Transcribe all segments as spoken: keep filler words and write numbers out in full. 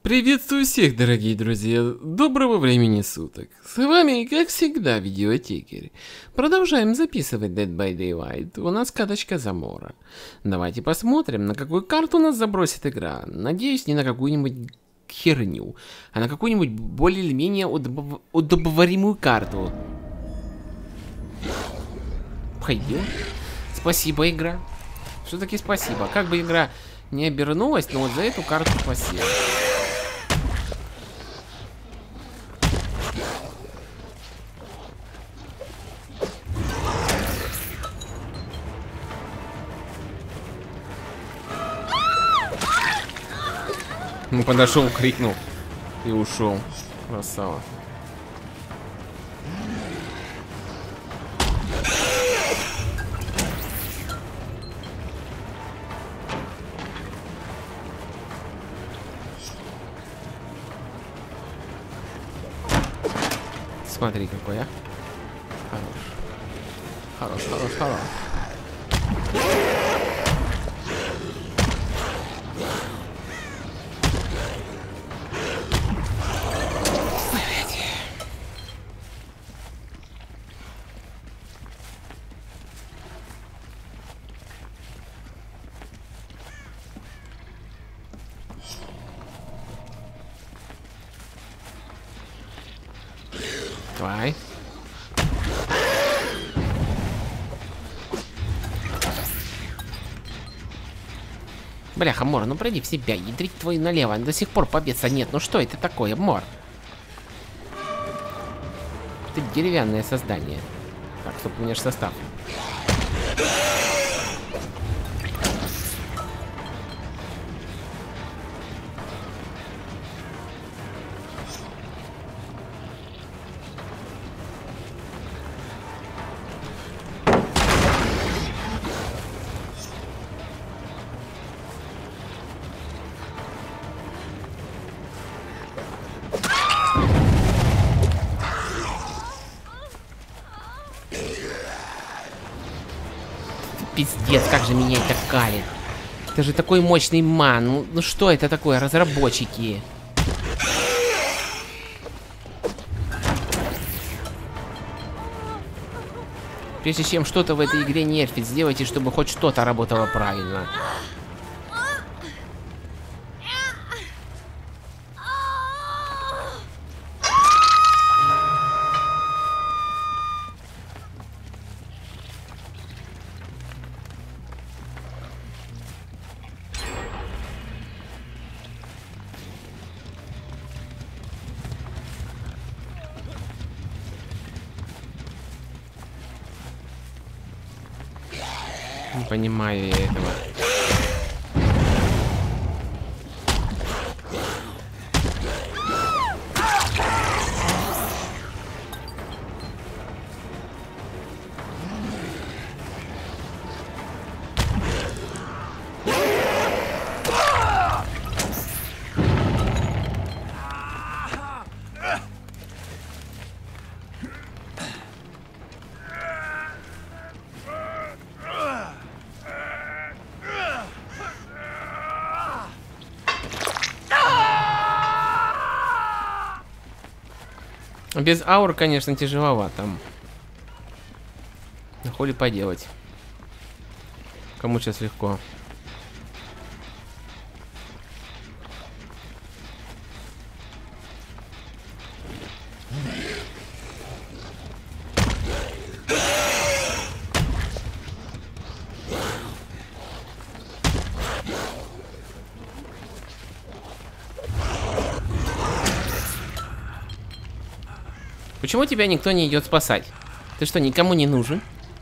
Приветствую всех, дорогие друзья, доброго времени суток. С вами, как всегда, видеотекерь. Продолжаем записывать Dead by Daylight. У нас каточка Замора. Давайте посмотрим, на какую карту нас забросит игра. Надеюсь, не на какую-нибудь херню, а на какую-нибудь более или менее удобов... удобоваримую карту. Пойдем. Спасибо, игра. Все-таки спасибо. Как бы игра не обернулась, но вот за эту карту спасибо. Ну, подошел, крикнул и ушел. Красава. Смотри, какой, а. Хорош. Хорош, хорош, хорош. Давай. Бляха, Мор, ну пройди в себя, ядрить твою налево. До сих пор побеса нет. Ну что это такое, Мор? Ты деревянное создание. Так, стоп, у меня же состав. Пиздец, как же меня это калит. Это же такой мощный ман. Ну, ну что это такое, разработчики? Прежде чем что-то в этой игре нерфить, сделайте, чтобы хоть что-то работало правильно. Не понимаю я этого. Без аур, конечно, тяжеловато. Но хули поделать. Кому сейчас легко. Почему тебя никто не идет спасать? Ты что, никому не нужен?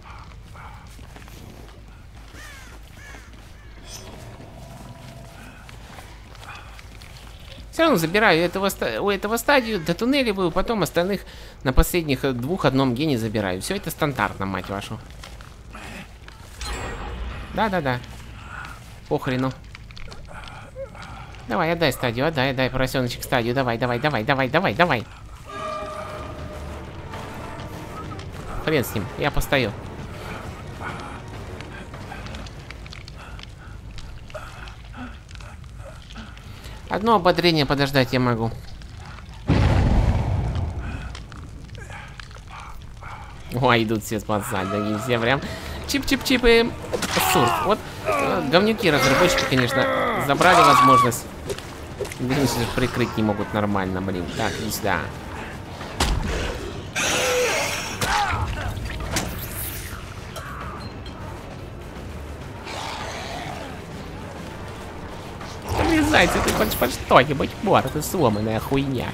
Все равно забираю этого, у этого стадию, дотуннеливаю, потом остальных на последних двух одном гене забираю. Все это стандартно, мать вашу. Да-да-да. Похрену. Давай, отдай стадию, отдай, отдай, поросеночек, стадию. Давай, давай, давай, давай, давай, давай. Хрен с ним, я постою. Одно ободрение подождать я могу. Ой, идут все спасать, да, все прям чип-чип-чипы. Сурф. Вот э, говнюки разработчики, конечно, забрали возможность. Блин, сейчас прикрыть не могут нормально, блин. Так, иди сюда. Зайцы, ты хочешь под что-нибудь? Вот, это сломанная хуйня.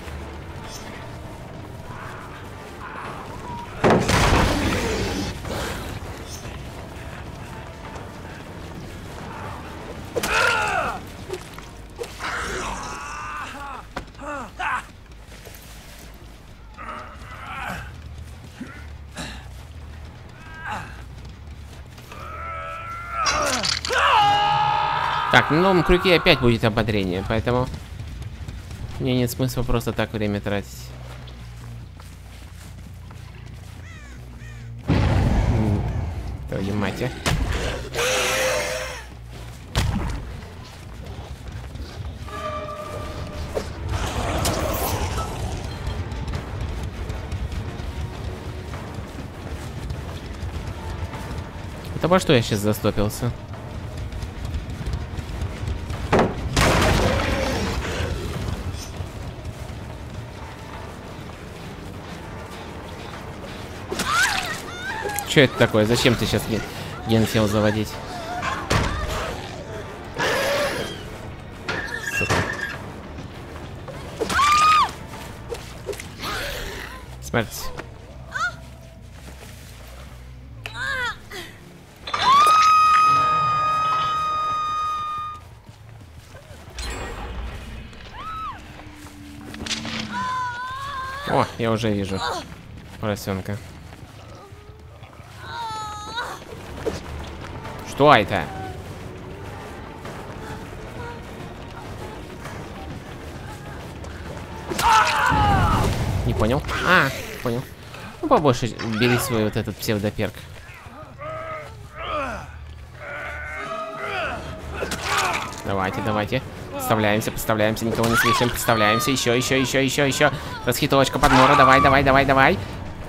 Так, на новом крюке опять будет ободрение, поэтому мне нет смысла просто так время тратить. Твою мать, а. Это во что я сейчас застопился? Что это такое? Зачем ты сейчас ген, ген сел заводить? Сука. Смерть. О, я уже вижу поросенка. Что это? Не понял. А, понял. Ну, побольше бери свой вот этот псевдоперк. Давайте, давайте. Подставляемся, подставляемся, никого не слышим. Подставляемся, еще, еще, еще, еще, еще. Расхитовочка под нора. Давай, давай, давай, давай.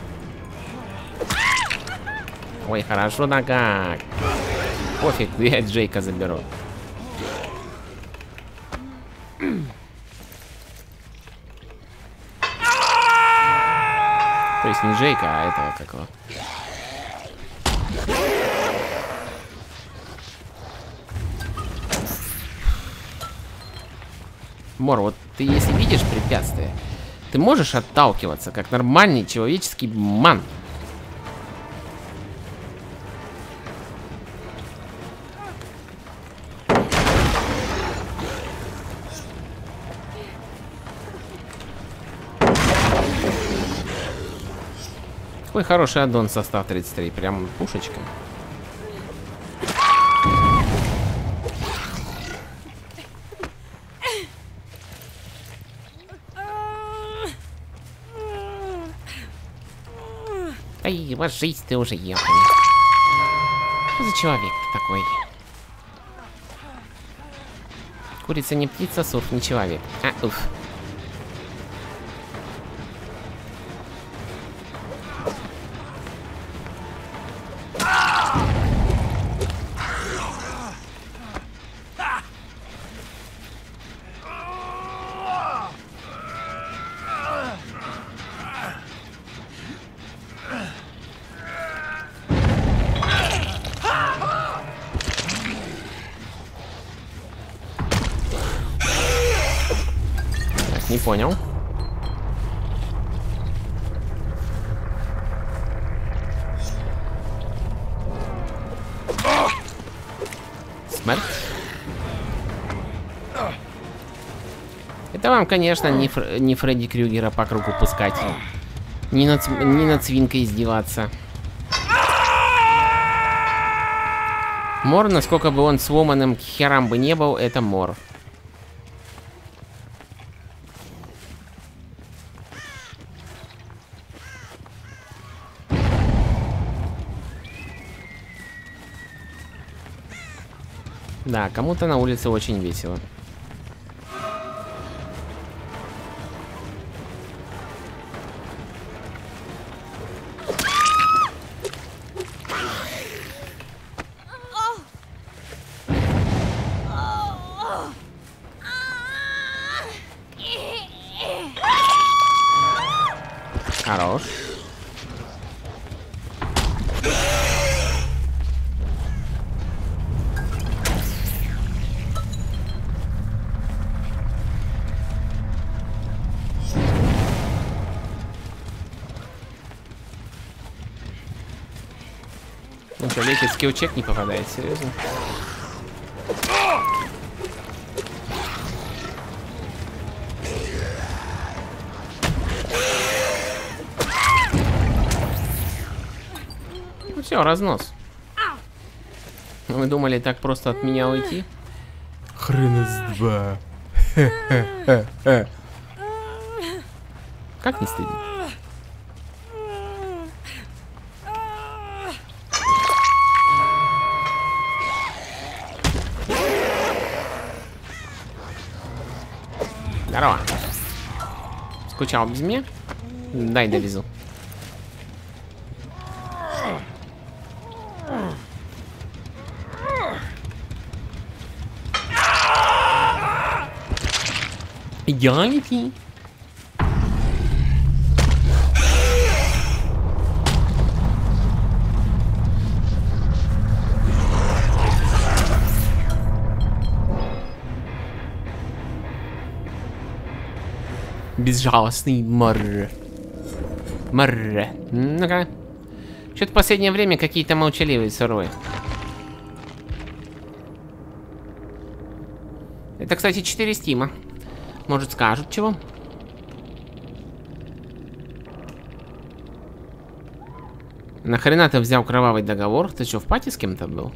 Ой, хорошо, да как. Пофиг, я Джейка заберу. То есть не Джейка, а этого какого. Мор, вот ты если видишь препятствие, ты можешь отталкиваться, как нормальный человеческий ман. Какой хороший аддон состав тридцать три, прям пушечка. Ай, ложись ты уже, ехал. Что за человек такой? Курица не птица, сурф не человек. А, уф. Не понял. Смерть. Это вам, конечно, не, Фр не Фредди Крюгера по кругу пускать. Не над, не над свинкой издеваться. Мор, насколько бы он сломанным к херам бы не был, это Мор. Да, кому-то на улице очень весело. Хорош. Ну что, летит скилл-чек не попадает, серьезно? Ну все, разнос. Вы думали так просто от меня уйти? Хрен из два. Как не стыдно? Здорово. Скучал без меня? Дай довезу. Идеалити. Безжалостный морр. Морр. Ну-ка. Что-то в последнее время какие-то молчаливые суровые. Это, кстати, четыре стима. Может, скажут чего? Нахрена ты взял кровавый договор? Ты что, в пати с кем-то был?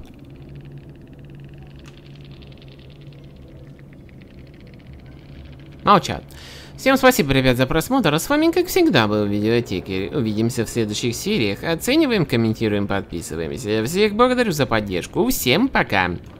Молчат. Всем спасибо, ребят, за просмотр. А с вами, как всегда, был Видеотекарь. Увидимся в следующих сериях. Оцениваем, комментируем, подписываемся. Всех благодарю за поддержку. Всем пока.